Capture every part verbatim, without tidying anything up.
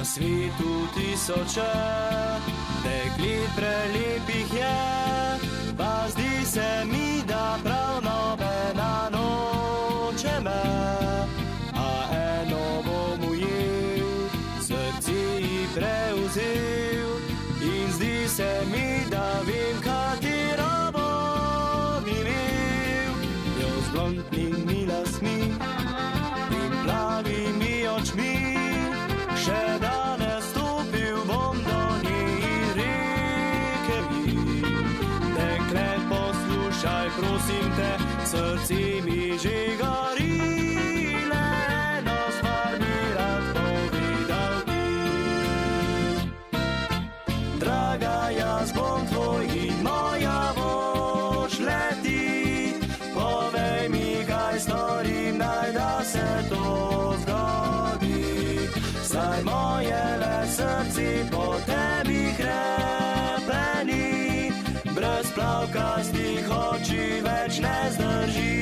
Na svetu tisoče deklit prelepih je, pa zdi se mi, da prav nobena noče me. A eno bom ujel, srce ji prevzel, in zdi se mi, da vem, katero bom imel. Jo z blondnimi lasmi in plavimi očmi, še danes stopil bom do nje in rekel mi: dekle, poslušaj, prosim te, srce mi že gori, le eno stvar bi rad povedal ti. Draga, jaz bom tvoj in moja boš le ti, povej mi, kaj storim, naj da se to zgodi. Saj moje le srce po tebi krepeni, brez plavkastih oči več ne zdrži.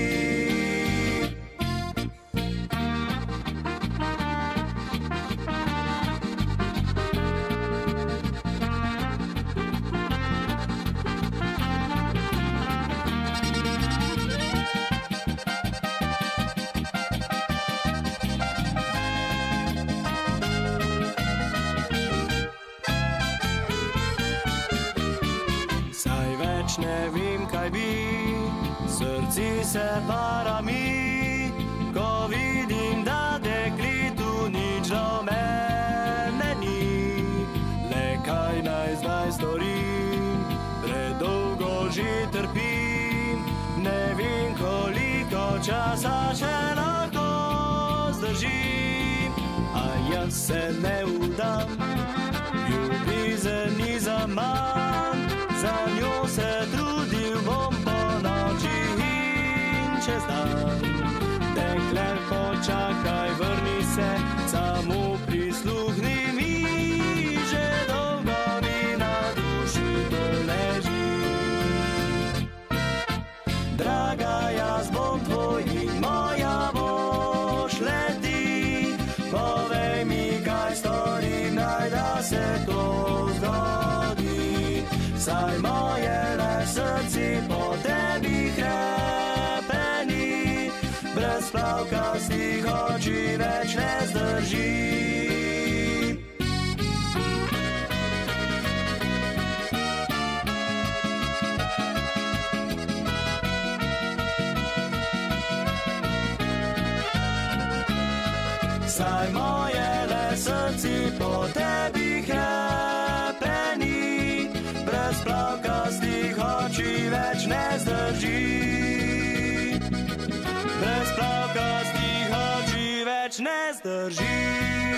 Ne vem, kaj bi, srce se para mi, ko vidim, da deklitu nič do mene ni. Le kaj naj zdaj storim, predolgo že trpim, ne vem, koliko časa še lahko zdržim. A jaz se ne vdam, ljubezen ni zaman, za njo se trudil bom po noči in čez dan. Dekle, počakaj, vrni se, samo prisluhni mi, že dolgo mi na duši to leži. Draga, jaz bom tvoj in moja boš le ti, povej mi, kaj storim, naj da se to zgodi. Saj moje le srce po tebi krepeni, brez plavkastih oči več ne zdrži. Saj moje le srce po tebi krepeni, brez plavkastih oči več ne zdrži. Brez plavkastih oči več ne zdrži.